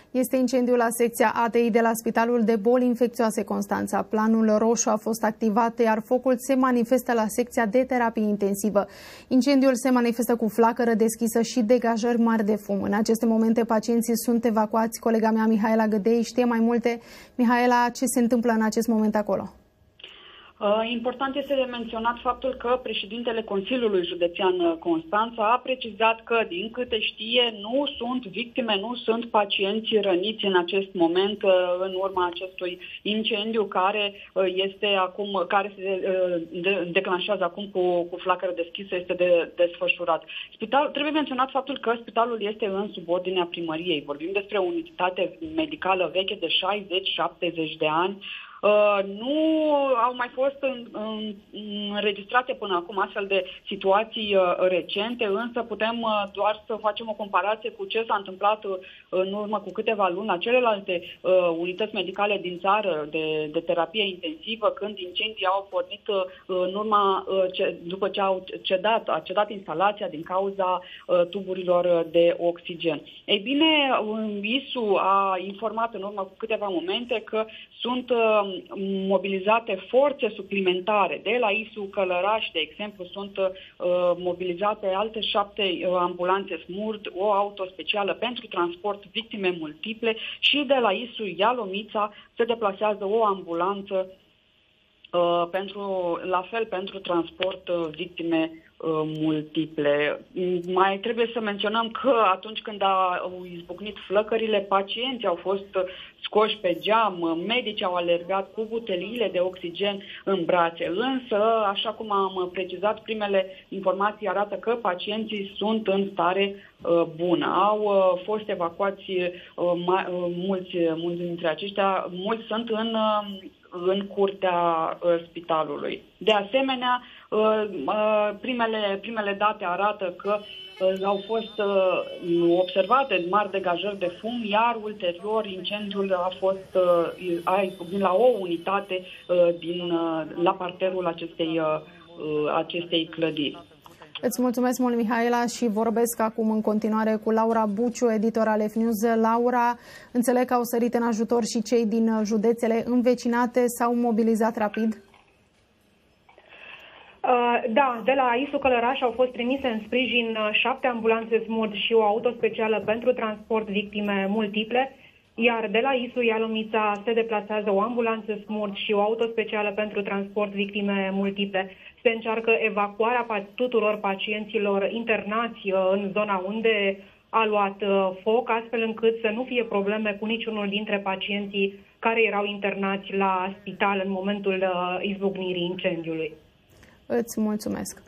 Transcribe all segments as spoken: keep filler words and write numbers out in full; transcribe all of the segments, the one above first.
Este incendiul la secția A T I de la Spitalul de Boli Infecțioase Constanța. Planul roșu a fost activat, iar focul se manifestă la secția de terapie intensivă. Incendiul se manifestă cu flacără deschisă și degajări mari de fum. În aceste momente pacienții sunt evacuați. Colega mea, Mihaela Gădei, știe mai multe. Mihaela, ce se întâmplă în acest moment acolo? Important este de menționat faptul că președintele Consiliului Județean Constanța a precizat că, din câte știe, nu sunt victime, nu sunt pacienți răniți în acest moment în urma acestui incendiu care este acum, care se declanșează acum cu, cu flacără deschisă, este de desfășurat. Spital, trebuie menționat faptul că spitalul este în subordinea primăriei. Vorbim despre o unitate medicală veche de șaizeci șaptezeci de ani. Uh, nu au mai fost în, în, înregistrate până acum astfel de situații uh, recente, însă putem uh, doar să facem o comparație cu ce s-a întâmplat uh, în urmă cu câteva luni la celelalte uh, unități medicale din țară de, de terapie intensivă, când incendii au pornit uh, în urma, uh, ce, după ce au cedat, a cedat instalația din cauza uh, tuburilor de oxigen. Ei bine, I S U a informat în urmă cu câteva momente că sunt uh, mobilizate forțe suplimentare. De la I S U Călăraș, de exemplu, sunt uh, mobilizate alte șapte uh, ambulanțe SMURD, o auto specială pentru transport victime multiple, și de la I S U Ialomița se deplasează o ambulanță uh, pentru, la fel pentru transport uh, victime multiple. Mai trebuie să menționăm că atunci când au izbucnit flăcările, pacienții au fost scoși pe geam, medici au alergat cu buteliile de oxigen în brațe. Însă, așa cum am precizat, primele informații arată că pacienții sunt în stare uh, bună. Au uh, fost evacuați uh, mai, uh, mulți, mulți dintre aceștia, mulți sunt în, uh, în curtea uh, spitalului. De asemenea, uh, uh, primele, primele date arată că uh, au fost uh, observate mari degajări de fum, iar ulterior incendiul a fost uh, a izbucnit la o unitate uh, din, uh, la parterul acestei, uh, acestei clădiri. Îți mulțumesc mult, Mihaela, și vorbesc acum în continuare cu Laura Buciu, editor al F News. Laura, înțeleg că au sărit în ajutor și cei din județele învecinate, s-au mobilizat rapid? Da, de la I S U Călăraș au fost trimise în sprijin șapte ambulanțe SMURD și o auto specială pentru transport victime multiple, iar de la I S U Ialomița se deplasează o ambulanță SMURD și o auto specială pentru transport victime multiple. Se încearcă evacuarea tuturor pacienților internați în zona unde a luat foc, astfel încât să nu fie probleme cu niciunul dintre pacienții care erau internați la spital în momentul izbucnirii incendiului. Îți mulțumesc.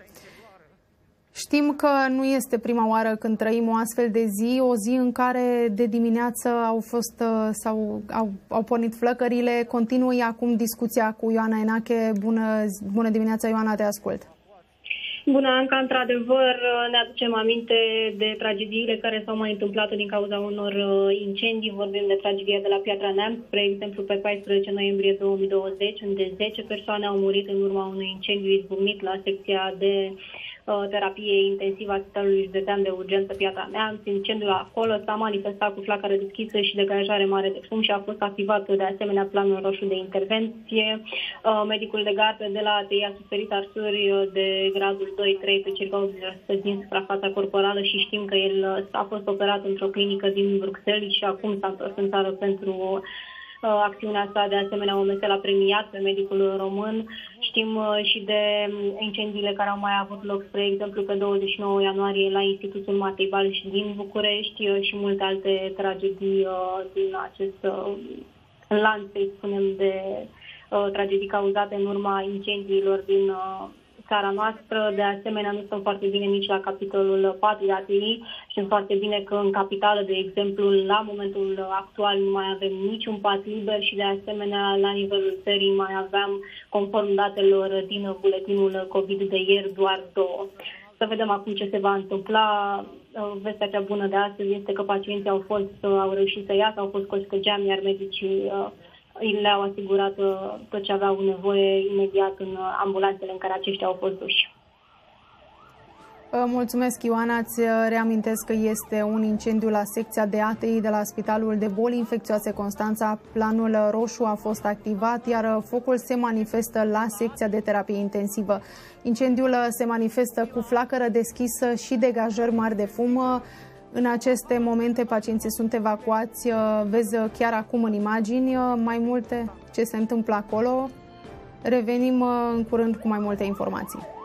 Știm că nu este prima oară când trăim o astfel de zi, o zi în care de dimineață au fost sau au, au pornit flăcările. Continui acum discuția cu Ioana Enache. Bună, bună dimineața, Ioana, te ascult. Bună, Anca, într-adevăr ne aducem aminte de tragediile care s-au mai întâmplat din cauza unor incendii. Vorbim de tragedia de la Piatra Neamț, spre exemplu pe paisprezece noiembrie două mii douăzeci, unde zece persoane au murit în urma unui incendiu izbucnit la secția de terapie intensivă a Spitalului Județean de Urgență Piatra Neamț. Incendiul acolo s-a manifestat cu flacără deschisă și degajare mare de fum și a fost activat de asemenea planul roșu de intervenție. Medicul de gardă de la A T I a suferit arsuri de gradul doi trei pe circa optzeci din suprafața corporală și știm că el a fost operat într-o clinică din Bruxelles și acum s-a întors în țară pentru acțiunea asta. De asemenea, O M S l-a premiat pe medicul român. Știm și de incendiile care au mai avut loc, spre exemplu, pe douăzeci și nouă ianuarie la Institutul Matei Balș din București și multe alte tragedii din acest lanț, să spunem, de tragedii cauzate în urma incendiilor din țara noastră. De asemenea, nu stăm foarte bine nici la capitolul patru de A T I. Știm foarte bine că în capitală, de exemplu, la momentul actual nu mai avem niciun pat liber și, de asemenea, la nivelul țării mai aveam, conform datelor din buletinul COVID de ieri, doar două. Să vedem acum ce se va întâmpla. Vestea cea bună de astăzi este că pacienții au fost, au reușit să iasă, au fost scoși pe geam, iar medicii le-au asigurat tot ce aveau nevoie imediat în ambulanțele în care aceștia au fost duși. Mulțumesc, Ioana. Îți reamintesc că este un incendiu la secția de A T I de la Spitalul de Boli Infecțioase Constanța. Planul roșu a fost activat, iar focul se manifestă la secția de terapie intensivă. Incendiul se manifestă cu flacără deschisă și degajări mari de fum. În aceste momente pacienții sunt evacuați. Vezi chiar acum în imagini mai multe ce se întâmplă acolo. Revenim în curând cu mai multe informații.